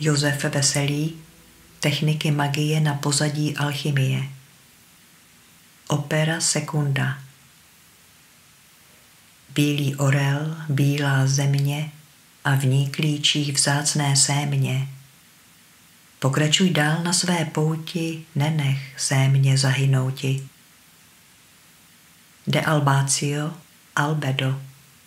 Josef Veselý, Techniky magie na pozadí alchymie. Opera secunda. Bílý orel, bílá země a v ní klíčí vzácné sémě. Pokračuj dál na své pouti, nenech sémě zahynouti. De albatio, albedo.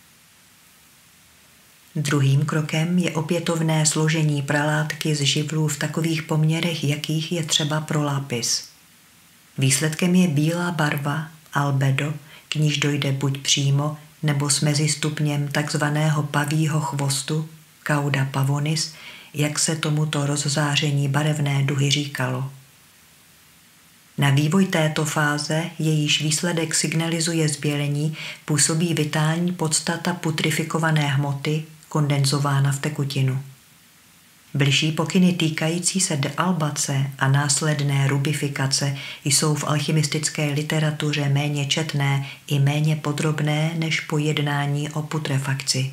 Druhým krokem je opětovné složení pralátky z živlů v takových poměrech, jakých je třeba pro lápis. Výsledkem je bílá barva, albedo, k níž dojde buď přímo, nebo s mezistupněm takzvaného pavího chvostu, cauda pavonis, jak se tomuto rozzáření barevné duhy říkalo. Na vývoj této fáze, jejíž výsledek signalizuje zbělení, působí vitální podstata putrifikované hmoty, kondenzována v tekutinu. Bližší pokyny týkající se dealbace a následné rubifikace jsou v alchymistické literatuře méně četné i méně podrobné než pojednání o putrefakci.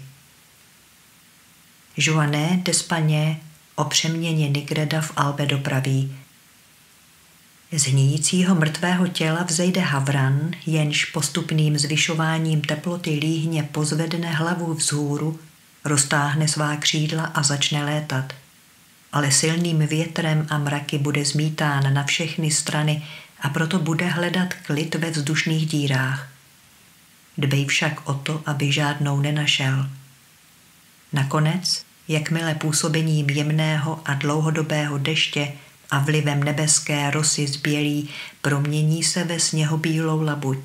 Joanne d'Espagne o přeměně Nigreda v albedo praví: z hníjícího mrtvého těla vzejde havran, jenž postupným zvyšováním teploty líhně pozvedne hlavu vzhůru, roztáhne svá křídla a začne létat. Ale silným větrem a mraky bude zmítán na všechny strany a proto bude hledat klid ve vzdušných dírách. Dbej však o to, aby žádnou nenašel. Nakonec, jakmile působením jemného a dlouhodobého deště a vlivem nebeské rosy zbělí, promění se ve sněhobílou labuť.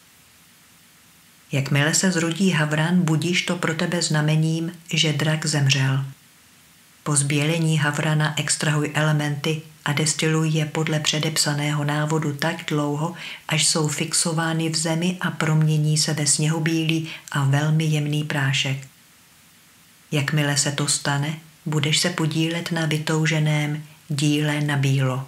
Jakmile se zrodí havran, budíš to pro tebe znamením, že drak zemřel. Po zbělení havrana extrahuj elementy a destiluj je podle předepsaného návodu tak dlouho, až jsou fixovány v zemi a promění se ve sněhobílý a velmi jemný prášek. Jakmile se to stane, budeš se podílet na vytouženém díle na bílo.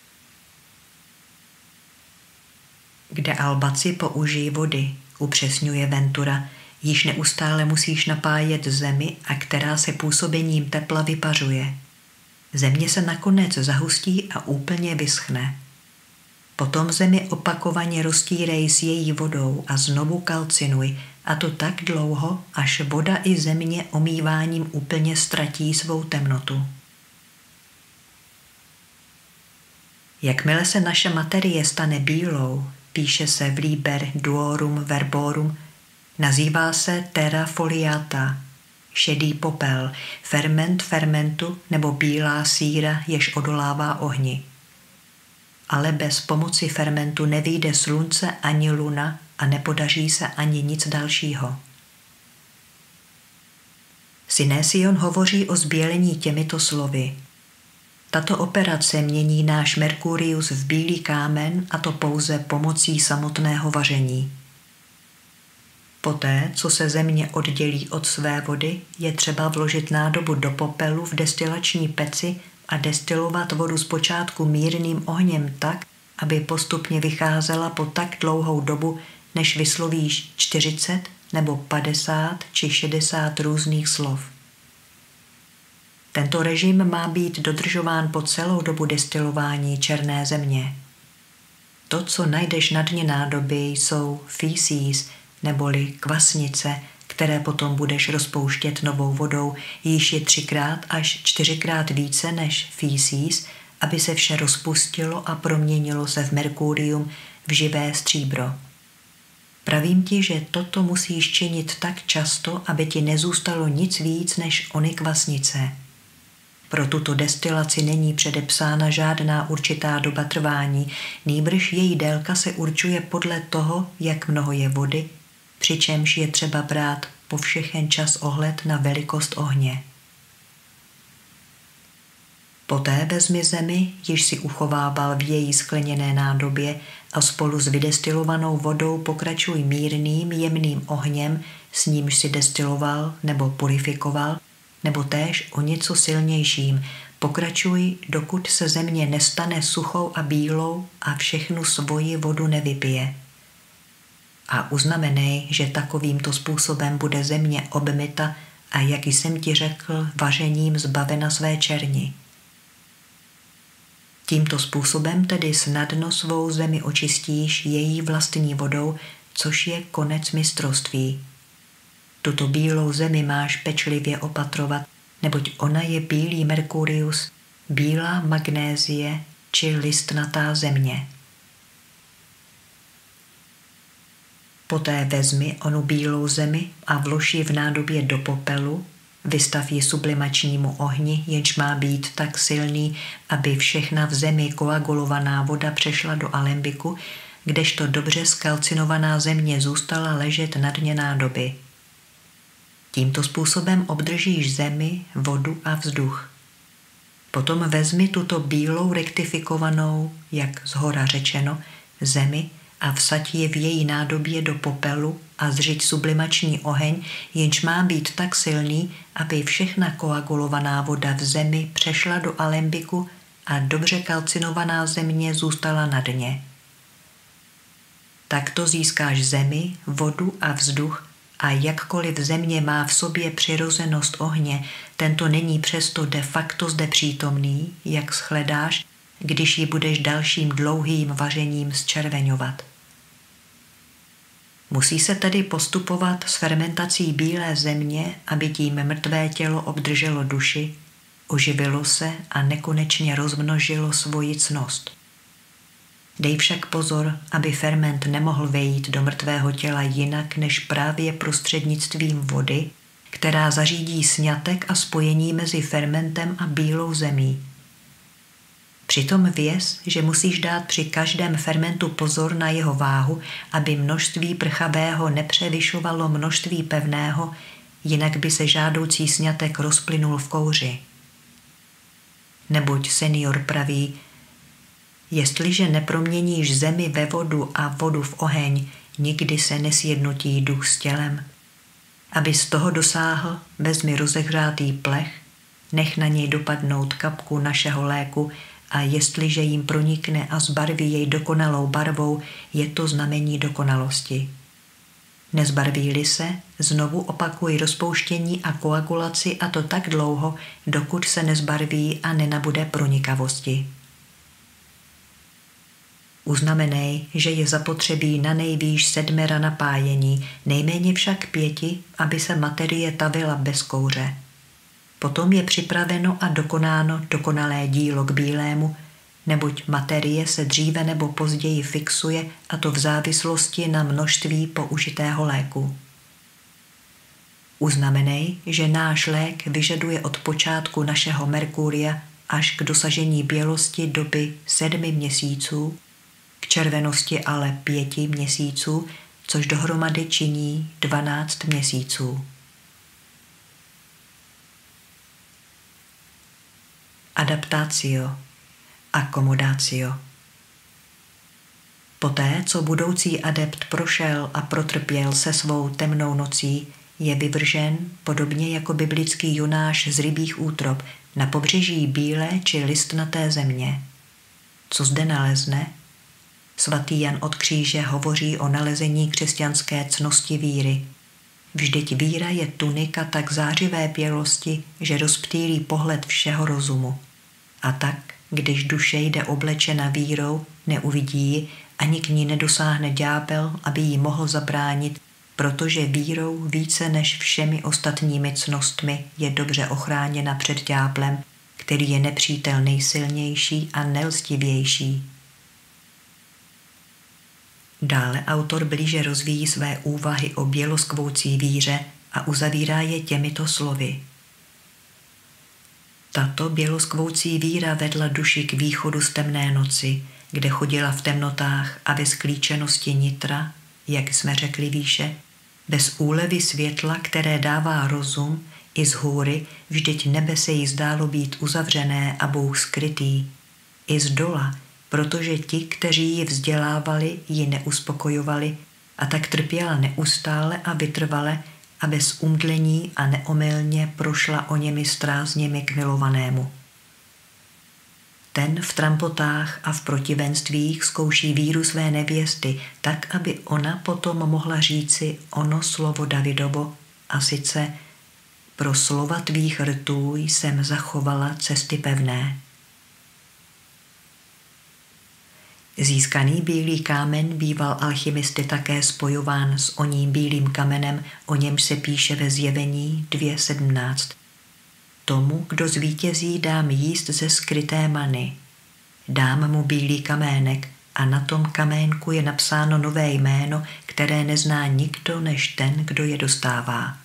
Kde albaci použij vody, upřesňuje Ventura, již neustále musíš napájet zemi a která se působením tepla vypařuje. Země se nakonec zahustí a úplně vyschne. Potom zemi opakovaně roztírej s její vodou a znovu kalcinuj, a to tak dlouho, až voda i země omýváním úplně ztratí svou temnotu. Jakmile se naše materie stane bílou, píše se v Liber Duorum Verborum, nazývá se terra foliata, šedý popel, ferment fermentu nebo bílá síra, jež odolává ohni. Ale bez pomoci fermentu nevyjde slunce ani luna a nepodaří se ani nic dalšího. Synésion hovoří o zbělení těmito slovy. Tato operace mění náš Merkurius v bílý kámen, a to pouze pomocí samotného vaření. Poté, co se země oddělí od své vody, je třeba vložit nádobu do popelu v destilační peci a destilovat vodu zpočátku mírným ohněm tak, aby postupně vycházela po tak dlouhou dobu, než vyslovíš 40 nebo 50 či 60 různých slov. Tento režim má být dodržován po celou dobu destilování černé země. To, co najdeš na dně nádoby, jsou feces, neboli kvasnice, které potom budeš rozpouštět novou vodou, již je 3x až 4x více než feces, aby se vše rozpustilo a proměnilo se v merkurium, v živé stříbro. Pravím ti, že toto musíš činit tak často, aby ti nezůstalo nic víc než ony kvasnice. Pro tuto destilaci není předepsána žádná určitá doba trvání, nýbrž její délka se určuje podle toho, jak mnoho je vody, přičemž je třeba brát po všechen čas ohled na velikost ohně. Poté vezmi zemi, již si uchovával v její skleněné nádobě, a spolu s vydestilovanou vodou pokračuj mírným, jemným ohněm, s nímž si destiloval nebo purifikoval, nebo též o něco silnějším. Pokračuj, dokud se země nestane suchou a bílou a všechnu svoji vodu nevypije. A uznamenej, že takovýmto způsobem bude země obmyta a jak jsem ti řekl, vařením zbavena své černi. Tímto způsobem tedy snadno svou zemi očistíš její vlastní vodou, což je konec mistrovství. Tuto bílou zemi máš pečlivě opatrovat, neboť ona je bílý Merkurius, bílá magnézie či listnatá země. Poté vezmi onu bílou zemi a vlož ji v nádobě do popelu, vystav ji sublimačnímu ohni, jenž má být tak silný, aby všechna v zemi koagulovaná voda přešla do alembiku, kdežto dobře skalcinovaná země zůstala ležet na dně nádoby. Tímto způsobem obdržíš zemi, vodu a vzduch. Potom vezmi tuto bílou rektifikovanou, jak zhora řečeno, zemi a vsaď je v její nádobě do popelu a zřiď sublimační oheň, jenž má být tak silný, aby všechna koagulovaná voda v zemi přešla do alembiku a dobře kalcinovaná země zůstala na dně. Takto získáš zemi, vodu a vzduch a jakkoliv země má v sobě přirozenost ohně, tento není přesto de facto zde přítomný, jak shledáš, když ji budeš dalším dlouhým vařením zčerveňovat. Musí se tedy postupovat s fermentací bílé země, aby tím mrtvé tělo obdrželo duši, oživilo se a nekonečně rozmnožilo svoji ctnost. Dej však pozor, aby ferment nemohl vejít do mrtvého těla jinak než právě prostřednictvím vody, která zařídí sňatek a spojení mezi fermentem a bílou zemí. Přitom věz, že musíš dát při každém fermentu pozor na jeho váhu, aby množství prchavého nepřevyšovalo množství pevného, jinak by se žádoucí sňatek rozplynul v kouři. Neboť senior praví, jestliže neproměníš zemi ve vodu a vodu v oheň, nikdy se nesjednotí duch s tělem. Aby z toho dosáhl, vezmi rozehřátý plech, nech na něj dopadnout kapku našeho léku a jestliže jim pronikne a zbarví jej dokonalou barvou, je to znamení dokonalosti. Nezbarví-li se, znovu opakuj rozpouštění a koagulaci a to tak dlouho, dokud se nezbarví a nenabude pronikavosti. Uznamenej, že je zapotřebí na nejvýš 7 napájení, nejméně však 5, aby se materie tavila bez kouře. Potom je připraveno a dokonáno dokonalé dílo k bílému, neboť materie se dříve nebo později fixuje, a to v závislosti na množství použitého léku. Uznamenej, že náš lék vyžaduje od počátku našeho Merkuria až k dosažení bělosti doby 7 měsíců, k červenosti ale 5 měsíců, což dohromady činí 12 měsíců. Adaptatio, accomodatio. Poté, co budoucí adept prošel a protrpěl se svou temnou nocí, je vyvržen, podobně jako biblický Jonáš z rybích útrob, na pobřeží bílé či listnaté země. Co zde nalezne? Svatý Jan od Kříže hovoří o nalezení křesťanské ctnosti víry. Vždyť víra je tunika tak zářivé bělosti, že rozptýlí pohled všeho rozumu. A tak, když duše jde oblečena vírou, neuvidí ji, ani k ní nedosáhne ďábel, aby jí mohl zabránit, protože vírou více než všemi ostatními ctnostmi je dobře ochráněna před ďáblem, který je nepřítel nejsilnější a nelstivější. Dále autor blíže rozvíjí své úvahy o běloskvoucí víře a uzavírá je těmito slovy. Tato běloskvoucí víra vedla duši k východu z temné noci, kde chodila v temnotách a ve sklíčenosti nitra, jak jsme řekli výše, bez úlevy světla, které dává rozum, i z hůry, vždyť nebe se jí zdálo být uzavřené a Bůh skrytý, i z dola, protože ti, kteří ji vzdělávali, ji neuspokojovali, a tak trpěla neustále a vytrvale a bez umdlení a neomylně prošla o němi strázněmi k milovanému. Ten v trampotách a v protivenstvích zkouší víru své nevěsty, tak, aby ona potom mohla říci ono slovo Davidovo, a sice pro slova tvých rtů jsem zachovala cesty pevné. Získaný bílý kámen býval alchymisty také spojován s oním bílým kamenem, o němž se píše ve Zjevení 2.17. Tomu, kdo zvítězí, dám jíst ze skryté many. Dám mu bílý kamének a na tom kaménku je napsáno nové jméno, které nezná nikdo než ten, kdo je dostává.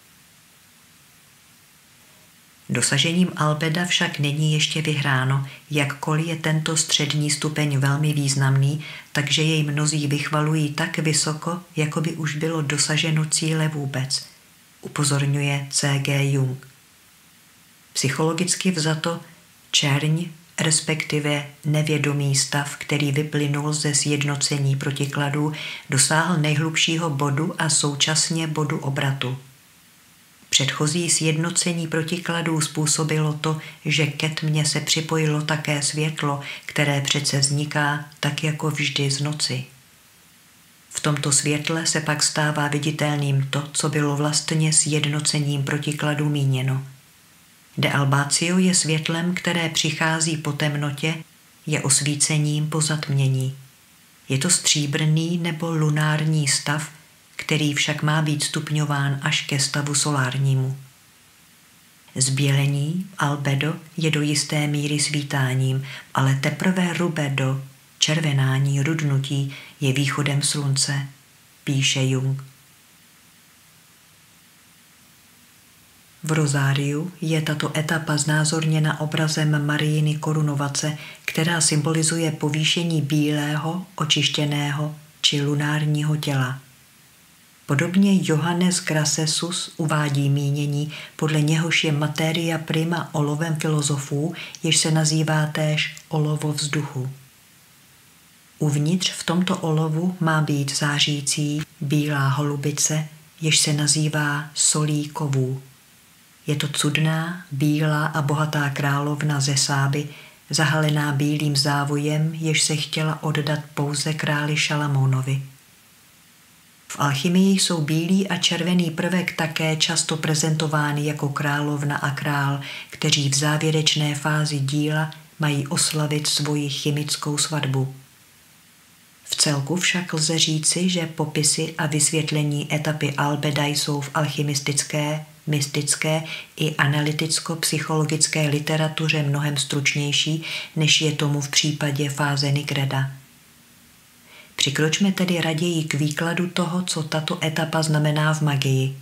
Dosažením albeda však není ještě vyhráno, jakkoliv je tento střední stupeň velmi významný, takže jej mnozí vychvalují tak vysoko, jako by už bylo dosaženo cíle vůbec, upozorňuje C.G. Jung. Psychologicky vzato čerň, respektive nevědomý stav, který vyplynul ze sjednocení protikladů, dosáhl nejhlubšího bodu a současně bodu obratu. Předchozí sjednocení protikladů způsobilo to, že ke tmě se připojilo také světlo, které přece vzniká tak jako vždy z noci. V tomto světle se pak stává viditelným to, co bylo vlastně sjednocením protikladů míněno. De albatio je světlem, které přichází po temnotě, je osvícením po zatmění. Je to stříbrný nebo lunární stav, který však má být stupňován až ke stavu solárnímu. Zbělení, albedo, je do jisté míry svítáním, ale teprve rubedo, červenání, rudnutí, je východem slunce, píše Jung. V rozáriu je tato etapa znázorněna obrazem Marijiny korunovace, která symbolizuje povýšení bílého, očištěného či lunárního těla. Podobně Johannes Grassesus uvádí mínění, podle něhož je materia prima olovem filozofů, jež se nazývá též olovo vzduchu. Uvnitř v tomto olovu má být zářící bílá holubice, jež se nazývá solí kovů. Je to cudná, bílá a bohatá královna ze Sáby, zahalená bílým závojem, jež se chtěla oddat pouze králi Šalamounovi. V alchymii jsou bílý a červený prvek také často prezentovány jako královna a král, kteří v závěrečné fázi díla mají oslavit svoji chemickou svatbu. V celku však lze říci, že popisy a vysvětlení etapy albeda jsou v alchymistické, mystické i analyticko-psychologické literatuře mnohem stručnější, než je tomu v případě fáze Nigreda. Přikročme tedy raději k výkladu toho, co tato etapa znamená v magii.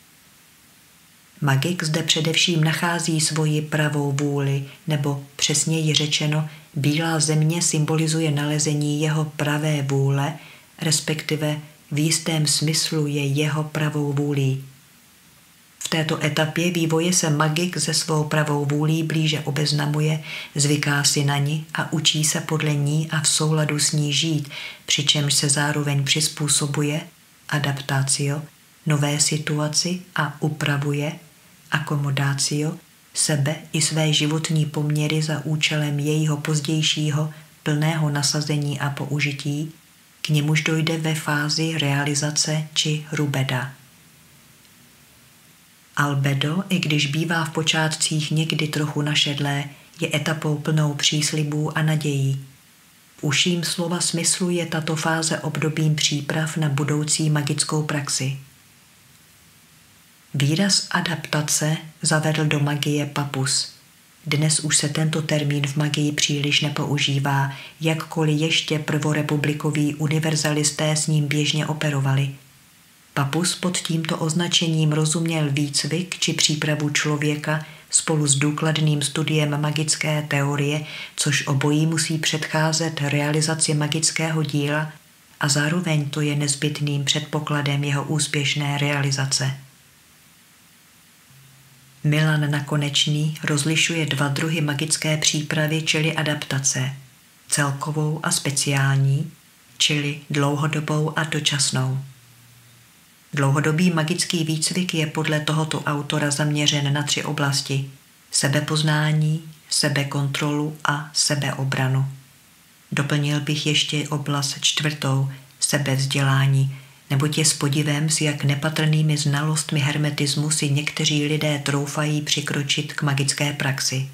Magik zde především nachází svoji pravou vůli, nebo přesněji řečeno, bílá země symbolizuje nalezení jeho pravé vůle, respektive v jistém smyslu je jeho pravou vůlí. V této etapě vývoje se magik se svou pravou vůlí blíže obeznamuje, zvyká si na ni a učí se podle ní a v souladu s ní žít, přičemž se zároveň přizpůsobuje, adaptatio, nové situaci a upravuje, akomodatio, sebe i své životní poměry za účelem jejího pozdějšího plného nasazení a použití, k němuž dojde ve fázi realizace či rubeda. Albedo, i když bývá v počátcích někdy trochu našedlé, je etapou plnou příslibů a nadějí. V užším slova smyslu je tato fáze obdobím příprav na budoucí magickou praxi. Výraz adaptace zavedl do magie Papus. Dnes už se tento termín v magii příliš nepoužívá, jakkoliv ještě prvorepublikoví univerzalisté s ním běžně operovali. Papus pod tímto označením rozuměl výcvik či přípravu člověka spolu s důkladným studiem magické teorie, což obojí musí předcházet realizaci magického díla a zároveň to je nezbytným předpokladem jeho úspěšné realizace. Milan Nakonečný rozlišuje dva druhy magické přípravy, čili adaptace, celkovou a speciální, čili dlouhodobou a dočasnou. Dlouhodobý magický výcvik je podle tohoto autora zaměřen na 3 oblasti: sebepoznání, sebekontrolu a sebeobranu. Doplnil bych ještě oblast 4, sebevzdělání, neboť je s podivem, s jak nepatrnými znalostmi hermetismu si někteří lidé troufají přikročit k magické praxi.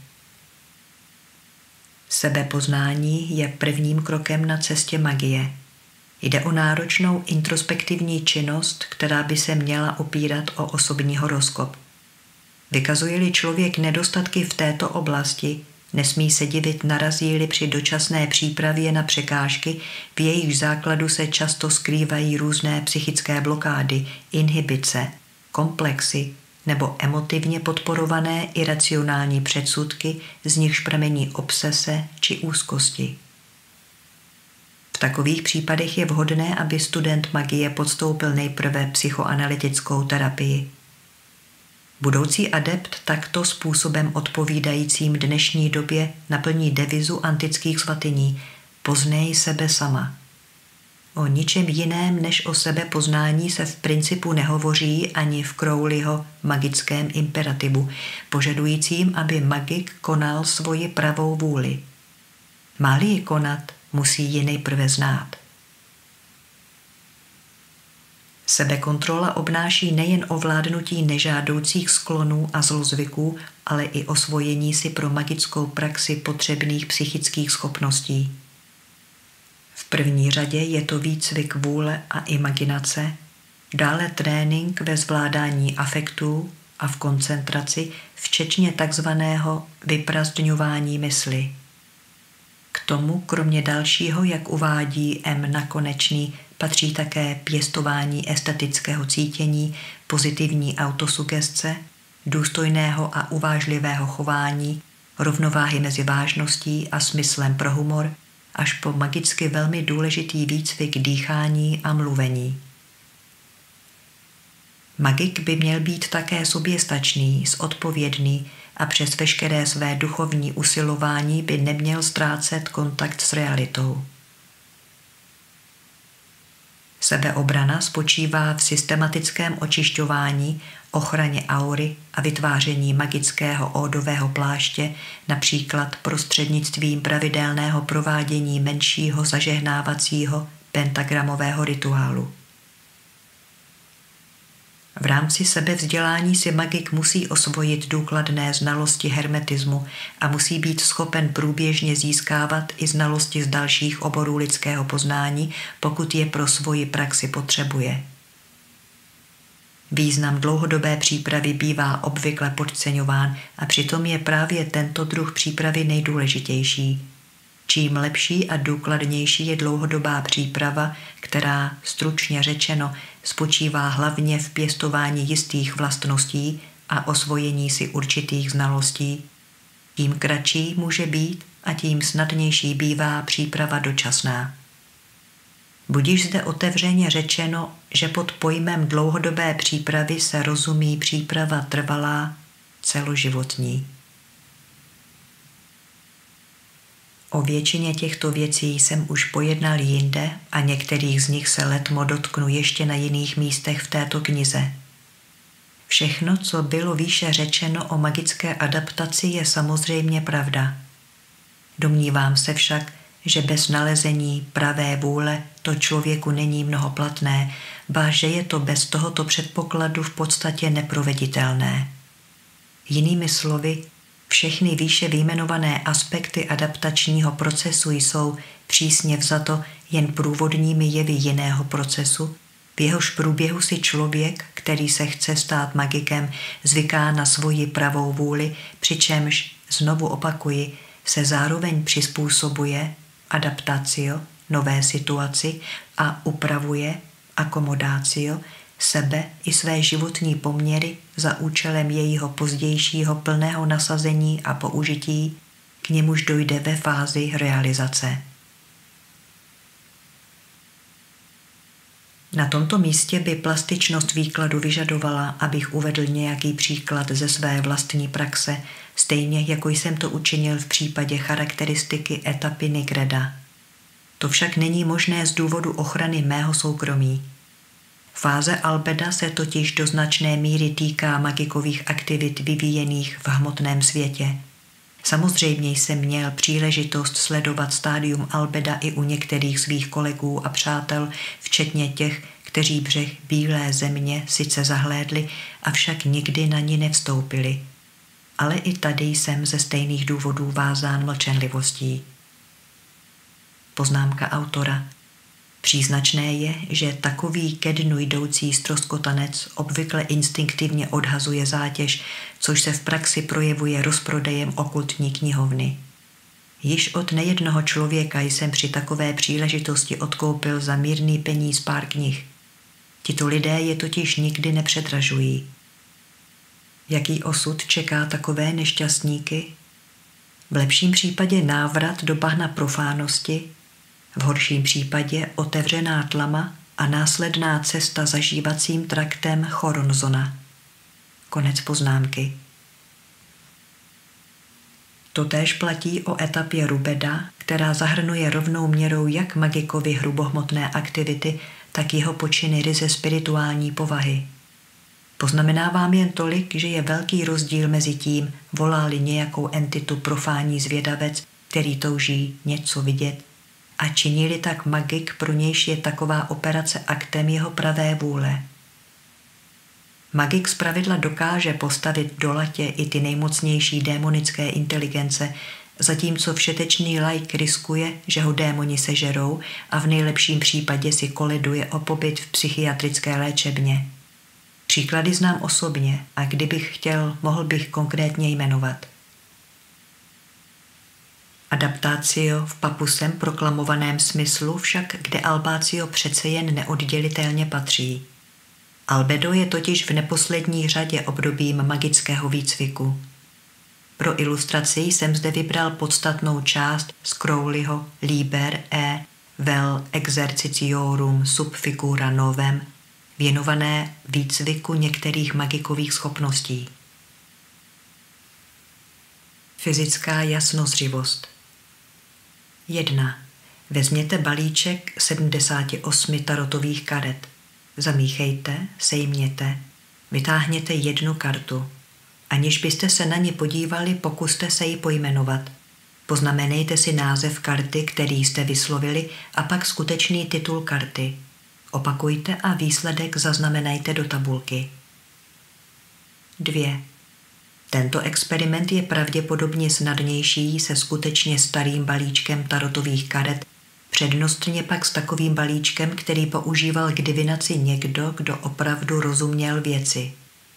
Sebepoznání je prvním krokem na cestě magie. Jde o náročnou introspektivní činnost, která by se měla opírat o osobní horoskop. Vykazuje-li člověk nedostatky v této oblasti, nesmí se divit, narazí-li při dočasné přípravě na překážky, v jejich základu se často skrývají různé psychické blokády, inhibice, komplexy nebo emotivně podporované iracionální předsudky, z nichž pramení obsese či úzkosti. V takových případech je vhodné, aby student magie podstoupil nejprve psychoanalytickou terapii. Budoucí adept takto způsobem odpovídajícím dnešní době naplní devizu antických svatyní poznej sebe sama. O ničem jiném než o sebepoznání se v principu nehovoří ani v Crowleyho magickém imperativu, požadujícím, aby magik konal svoji pravou vůli. Má-li ji konat, musí ji nejprve znát. Sebekontrola obnáší nejen ovládnutí nežádoucích sklonů a zlozvyků, ale i osvojení si pro magickou praxi potřebných psychických schopností. V první řadě je to výcvik vůle a imaginace, dále trénink ve zvládání afektů a v koncentraci, včetně takzvaného vyprazdňování mysli. K tomu, kromě dalšího, jak uvádí M. Nakonečný, patří také pěstování estetického cítění, pozitivní autosugestce, důstojného a uvážlivého chování, rovnováhy mezi vážností a smyslem pro humor, až po magicky velmi důležitý výcvik dýchání a mluvení. Magik by měl být také soběstačný, zodpovědný a přes veškeré své duchovní usilování by neměl ztrácet kontakt s realitou. Sebeobrana spočívá v systematickém očišťování, ochraně aury a vytváření magického ódového pláště, například prostřednictvím pravidelného provádění menšího zažehnávacího pentagramového rituálu. V rámci sebevzdělání si magik musí osvojit důkladné znalosti hermetismu a musí být schopen průběžně získávat i znalosti z dalších oborů lidského poznání, pokud je pro svoji praxi potřebuje. Význam dlouhodobé přípravy bývá obvykle podceňován a přitom je právě tento druh přípravy nejdůležitější. Čím lepší a důkladnější je dlouhodobá příprava, která, stručně řečeno, spočívá hlavně v pěstování jistých vlastností a osvojení si určitých znalostí, tím kratší může být a tím snadnější bývá příprava dočasná. Budiž zde otevřeně řečeno, že pod pojmem dlouhodobé přípravy se rozumí příprava trvalá, celoživotní. O většině těchto věcí jsem už pojednal jinde a některých z nich se letmo dotknu ještě na jiných místech v této knize. Všechno, co bylo výše řečeno o magické adaptaci, je samozřejmě pravda. Domnívám se však, že bez nalezení pravé vůle to člověku není mnohoplatné, ba že je to bez tohoto předpokladu v podstatě neproveditelné. Jinými slovy, všechny výše vyjmenované aspekty adaptačního procesu jsou přísně vzato jen průvodními jevy jiného procesu, v jehož průběhu si člověk, který se chce stát magikem, zvyká na svoji pravou vůli, přičemž, znovu opakuji, se zároveň přizpůsobuje adaptatio, nové situaci a upravuje akomodácio, sebe i své životní poměry za účelem jejího pozdějšího plného nasazení a použití, k němuž dojde ve fázi realizace. Na tomto místě by plastičnost výkladu vyžadovala, abych uvedl nějaký příklad ze své vlastní praxe, stejně jako jsem to učinil v případě charakteristiky etapy Nigreda. To však není možné z důvodu ochrany mého soukromí. Fáze albeda se totiž do značné míry týká magikových aktivit vyvíjených v hmotném světě. Samozřejmě jsem měl příležitost sledovat stádium albeda i u některých svých kolegů a přátel, včetně těch, kteří břeh bílé země sice zahlédli, avšak nikdy na ní nevstoupili. Ale i tady jsem ze stejných důvodů vázán mlčenlivostí. Poznámka autora. Příznačné je, že takový ke dnu jdoucí ztroskotanec obvykle instinktivně odhazuje zátěž, což se v praxi projevuje rozprodejem okultní knihovny. Již od nejednoho člověka jsem při takové příležitosti odkoupil za mírný peníz pár knih. Tito lidé je totiž nikdy nepředražují. Jaký osud čeká takové nešťastníky? V lepším případě návrat do bahna profánosti, v horším případě otevřená tlama a následná cesta zažívacím traktem Choronzona. Konec poznámky. Totéž platí o etapě Rubeda, která zahrnuje rovnou měrou jak magikovi hrubohmotné aktivity, tak jeho počiny ryze spirituální povahy. Poznamenávám jen tolik, že je velký rozdíl mezi tím, volá-li nějakou entitu profánní zvědavec, který touží něco vidět, a činí-li tak magik, pro nějž je taková operace aktem jeho pravé vůle. Magik zpravidla dokáže postavit do latě i ty nejmocnější démonické inteligence, zatímco všetečný laik riskuje, že ho démoni sežerou a v nejlepším případě si koleduje o pobyt v psychiatrické léčebně. Příklady znám osobně a kdybych chtěl, mohl bych konkrétně jmenovat. Adaptatio v papusem proklamovaném smyslu však, kde albácio přece jen neoddělitelně patří. Albedo je totiž v neposlední řadě obdobím magického výcviku. Pro ilustraci jsem zde vybral podstatnou část z Crowleyho Liber e vel exercitiorum sub figura novem, věnované výcviku některých magikových schopností. Fyzická jasnozřivost. 1. Vezměte balíček 78 tarotových karet. Zamíchejte, sejměte, vytáhněte jednu kartu. Aniž byste se na ně podívali, pokuste se ji pojmenovat. Poznamenejte si název karty, který jste vyslovili, a pak skutečný titul karty. Opakujte a výsledek zaznamenajte do tabulky. 2. Tento experiment je pravděpodobně snadnější se skutečně starým balíčkem tarotových karet, přednostně pak s takovým balíčkem, který používal k divinaci někdo, kdo opravdu rozuměl věci.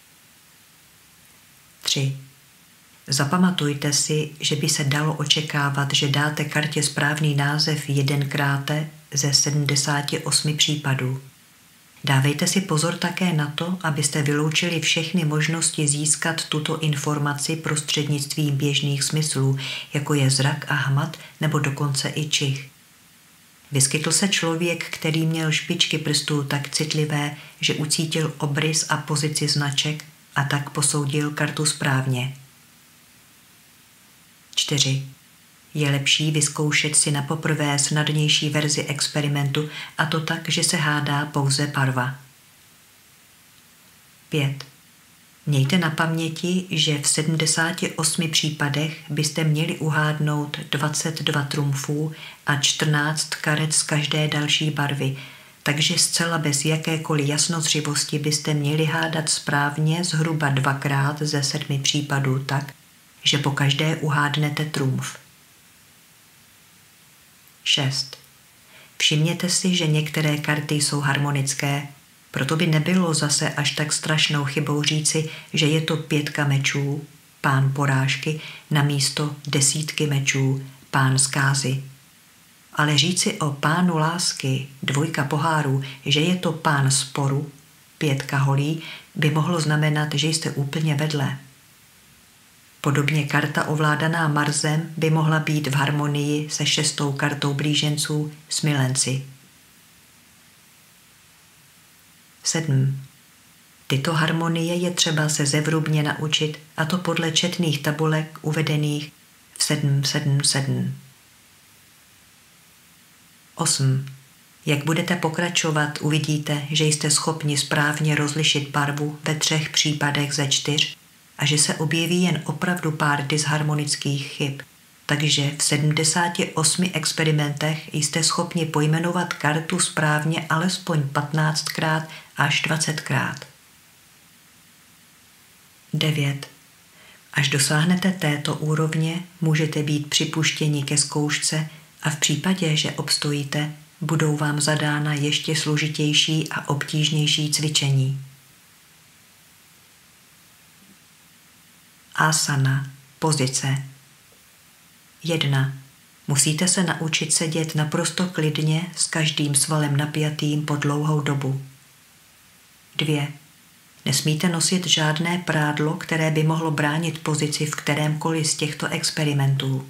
3. Zapamatujte si, že by se dalo očekávat, že dáte kartě správný název jedenkrát ze 78 případů. Dávejte si pozor také na to, abyste vyloučili všechny možnosti získat tuto informaci prostřednictvím běžných smyslů, jako je zrak a hmat nebo dokonce i čich. Vyskytl se člověk, který měl špičky prstů tak citlivé, že ucítil obrys a pozici značek a tak posoudil kartu správně. 4. Je lepší vyzkoušet si na poprvé snadnější verzi experimentu, a to tak, že se hádá pouze barva. 5. Mějte na paměti, že v 78 případech byste měli uhádnout 22 trumfů a 14 karet z každé další barvy, takže zcela bez jakékoliv jasnozřivosti byste měli hádat správně zhruba 2krát ze 7 případů tak, že po každé uhádnete trumf. 6. Všimněte si, že některé karty jsou harmonické, proto by nebylo zase až tak strašnou chybou říci, že je to 5 mečů, pán porážky, namísto 10 mečů, pán zkázy. Ale říci o pánu lásky, 2 pohárů, že je to pán sporu, 5 holí, by mohlo znamenat, že jste úplně vedle. Podobně karta ovládaná Marsem by mohla být v harmonii se 6. kartou blíženců s milenci. 7. Tyto harmonie je třeba se zevrubně naučit, a to podle četných tabulek uvedených v 777. 8. Jak budete pokračovat, uvidíte, že jste schopni správně rozlišit barvu ve 3 případech ze 4 a že se objeví jen opravdu pár disharmonických chyb. takže v 78 experimentech jste schopni pojmenovat kartu správně alespoň 15krát až 20krát. 9. Až dosáhnete této úrovně, můžete být připuštěni ke zkoušce a v případě, že obstojíte, budou vám zadána ještě složitější a obtížnější cvičení. Asana, pozice. 1. Musíte se naučit sedět naprosto klidně s každým svalem napjatým po dlouhou dobu. 2. Nesmíte nosit žádné prádlo, které by mohlo bránit pozici v kterémkoliv z těchto experimentů.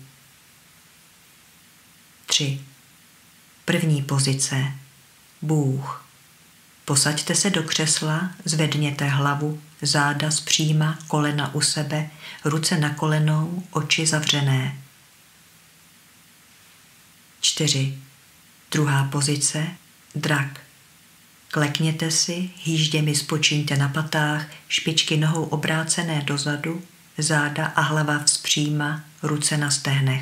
3. První pozice. Bůh. Posaďte se do křesla, zvedněte hlavu, záda zpříma, kolena u sebe, ruce na kolenou, oči zavřené. 4. Druhá pozice. Drak. Klekněte si, hýžděmi spočiňte na patách, špičky nohou obrácené dozadu, záda a hlava vzpříma, ruce na stehnech.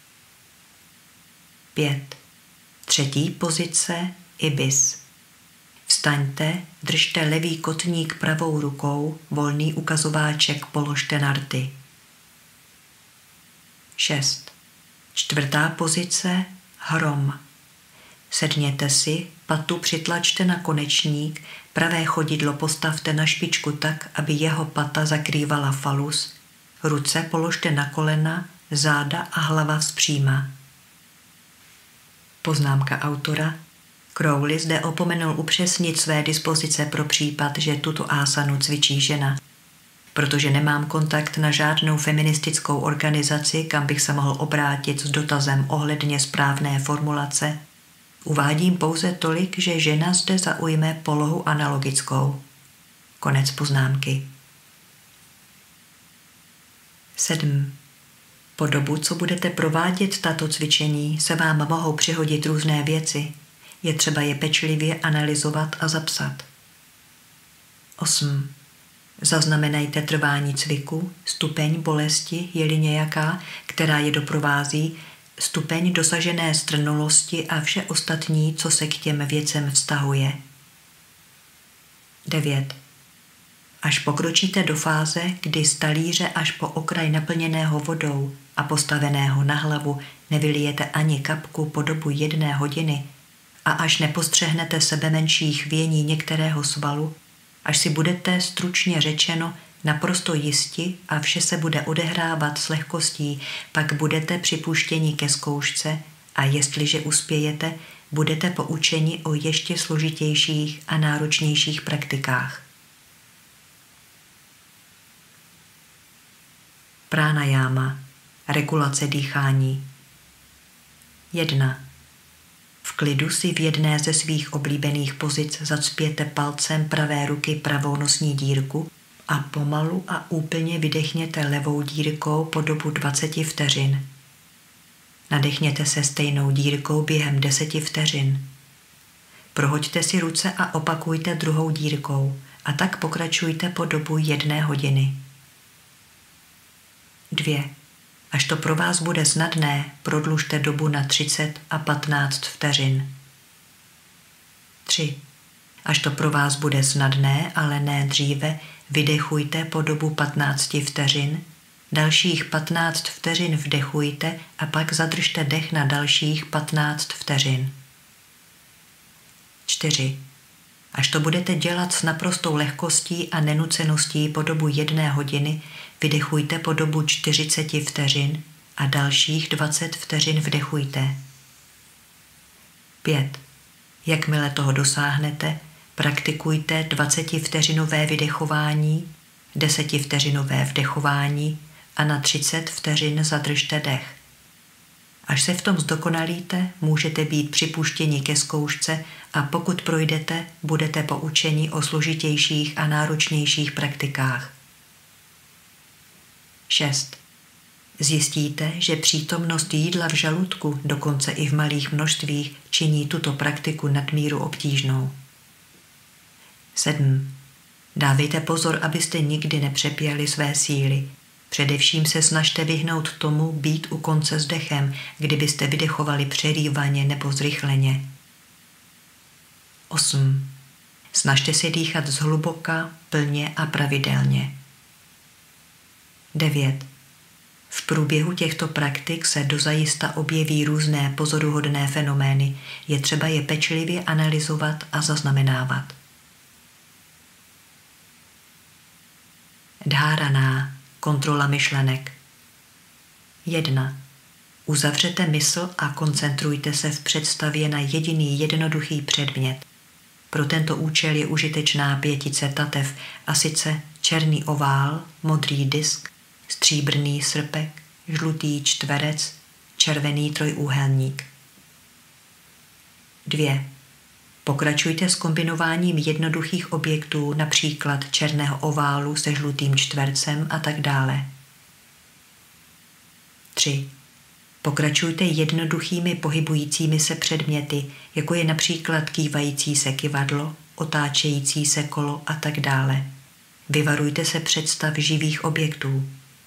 5. Třetí pozice. Ibis. Vstaňte, držte levý kotník pravou rukou, volný ukazováček položte na rty. 6. Čtvrtá pozice. Hrom. Sedněte si, patu přitlačte na konečník, pravé chodidlo postavte na špičku tak, aby jeho pata zakrývala falus, ruce položte na kolena, záda a hlava vzpříma. Poznámka autora. Crowley zde opomenul upřesnit své dispozice pro případ, že tuto asanu cvičí žena. Protože nemám kontakt na žádnou feministickou organizaci, kam bych se mohl obrátit s dotazem ohledně správné formulace, uvádím pouze tolik, že žena zde zaujme polohu analogickou. Konec poznámky. 7. Po dobu, co budete provádět tato cvičení, se vám mohou přihodit různé věci. Je třeba je pečlivě analyzovat a zapsat. 8. Zaznamenejte trvání cviku, stupeň bolesti, je-li nějaká, která je doprovází, stupeň dosažené strnulosti a vše ostatní, co se k těm věcem vztahuje. 9. Až pokročíte do fáze, kdy z talíře až po okraj naplněného vodou a postaveného na hlavu nevylijete ani kapku po dobu 1 hodiny a až nepostřehnete sebemenší chvění některého svalu, až si budete stručně řečeno naprosto jisti a vše se bude odehrávat s lehkostí, pak budete připuštěni ke zkoušce a jestliže uspějete, budete poučeni o ještě složitějších a náročnějších praktikách. Pranayama, regulace dýchání. 1. V klidu si v jedné ze svých oblíbených pozic zacpěte palcem pravé ruky pravou nosní dírku a pomalu a úplně vydechněte levou dírkou po dobu 20 vteřin. Nadechněte se stejnou dírkou během 10 vteřin. Prohoďte si ruce a opakujte druhou dírkou a tak pokračujte po dobu 1 hodiny. 2. Až to pro vás bude snadné, prodlužte dobu na 30 a 15 vteřin. 3. Až to pro vás bude snadné, ale ne dříve, vydechujte po dobu 15 vteřin, dalších 15 vteřin vdechujte a pak zadržte dech na dalších 15 vteřin. 4. Až to budete dělat s naprostou lehkostí a nenuceností po dobu 1 hodiny, vydechujte po dobu 40 vteřin a dalších 20 vteřin vdechujte. 5. Jakmile toho dosáhnete, praktikujte 20vteřinové vydechování, 10vteřinové vdechování a na 30 vteřin zadržte dech. Až se v tom zdokonalíte, můžete být připuštěni ke zkoušce a pokud projdete, budete poučeni o složitějších a náročnějších praktikách. 6. Zjistíte, že přítomnost jídla v žaludku, dokonce i v malých množstvích, činí tuto praktiku nadmíru obtížnou. 7. Dávejte pozor, abyste nikdy nepřepěli své síly. Především se snažte vyhnout tomu být u konce s dechem, kdybyste vydechovali přerývaně nebo zrychleně. 8. Snažte se dýchat zhluboka, plně a pravidelně. 9. V průběhu těchto praktik se dozajista objeví různé pozoruhodné fenomény. Je třeba je pečlivě analyzovat a zaznamenávat. Dhárana, kontrola myšlenek. 1. Uzavřete mysl a koncentrujte se v představě na jediný jednoduchý předmět. Pro tento účel je užitečná 5 tatev, a sice černý ovál, modrý disk, stříbrný srpek, žlutý čtverec, červený trojúhelník. 2. Pokračujte s kombinováním jednoduchých objektů, například černého oválu se žlutým čtvercem a tak dále. 3. Pokračujte jednoduchými pohybujícími se předměty, jako je například kývající se kyvadlo, otáčející se kolo a tak dále. Vyvarujte se představ živých objektů.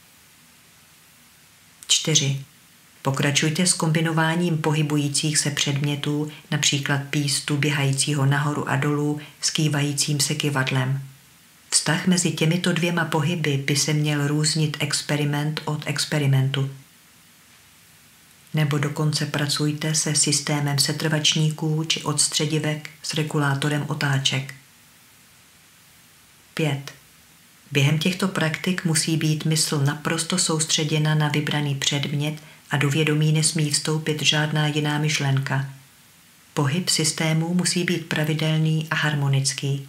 4. Pokračujte s kombinováním pohybujících se předmětů, například pístu běhajícího nahoru a dolů s kývajícím se kyvadlem. Vztah mezi těmito 2 pohyby by se měl různit experiment od experimentu. Nebo dokonce pracujte se systémem setrvačníků či odstředivek s regulátorem otáček. 5. Během těchto praktik musí být mysl naprosto soustředěna na vybraný předmět a do vědomí nesmí vstoupit žádná jiná myšlenka. Pohyb systému musí být pravidelný a harmonický.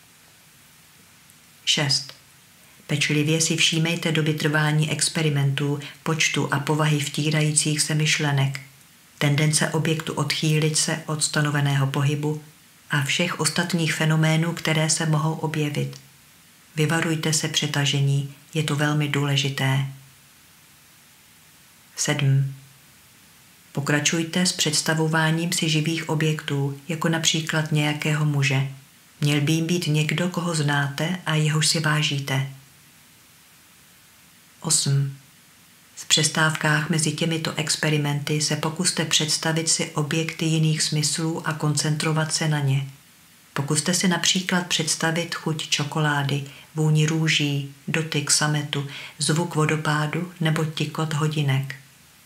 6. Pečlivě si všímejte doby trvání experimentů, počtu a povahy vtírajících se myšlenek, tendence objektu odchýlit se od stanoveného pohybu a všech ostatních fenoménů, které se mohou objevit. Vyvarujte se přetažení, je to velmi důležité. 7. Pokračujte s představováním si živých objektů, jako například nějakého muže. Měl by jim být někdo, koho znáte a jehož si vážíte. 8. V přestávkách mezi těmito experimenty se pokuste představit si objekty jiných smyslů a koncentrovat se na ně. Pokuste si například představit chuť čokolády, vůni růží, dotyk sametu, zvuk vodopádu nebo tikot hodinek.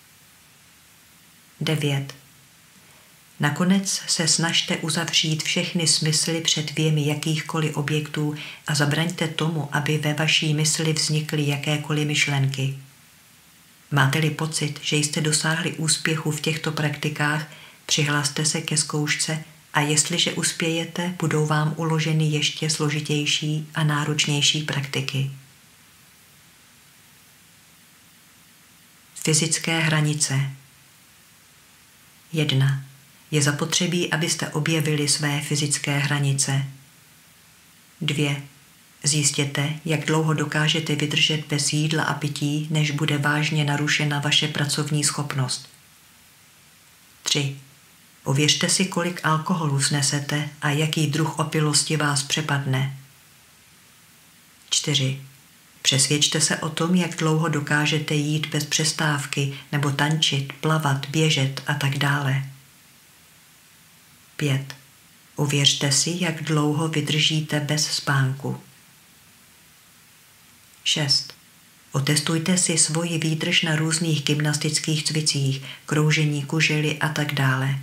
9. Nakonec se snažte uzavřít všechny smysly před věmi jakýchkoliv objektů a zabraňte tomu, aby ve vaší mysli vznikly jakékoliv myšlenky. Máte-li pocit, že jste dosáhli úspěchu v těchto praktikách, přihlaste se ke zkoušce a jestliže uspějete, budou vám uloženy ještě složitější a náročnější praktiky. Fyzické hranice. 1. Je zapotřebí, abyste objevili své fyzické hranice. 2. Zjistěte, jak dlouho dokážete vydržet bez jídla a pití, než bude vážně narušena vaše pracovní schopnost. 3. Ověřte si, kolik alkoholu snesete a jaký druh opilosti vás přepadne. 4. Přesvědčte se o tom, jak dlouho dokážete jít bez přestávky nebo tančit, plavat, běžet a tak dále. 5. Ověřte si, jak dlouho vydržíte bez spánku. 6. Otestujte si svoji výdrž na různých gymnastických cvicích, kroužení kužely a tak dále.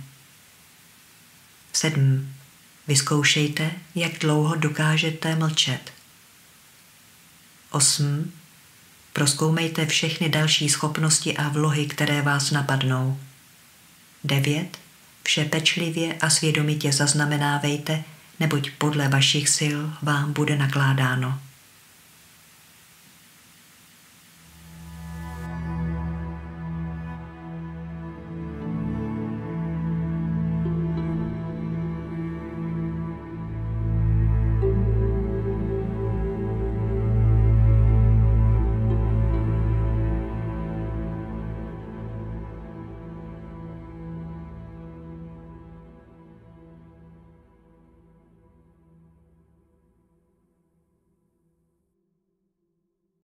7. Vyzkoušejte, jak dlouho dokážete mlčet. 8. Prozkoumejte všechny další schopnosti a vlohy, které vás napadnou. 9. Vše pečlivě a svědomitě zaznamenávejte, neboť podle vašich sil vám bude nakládáno.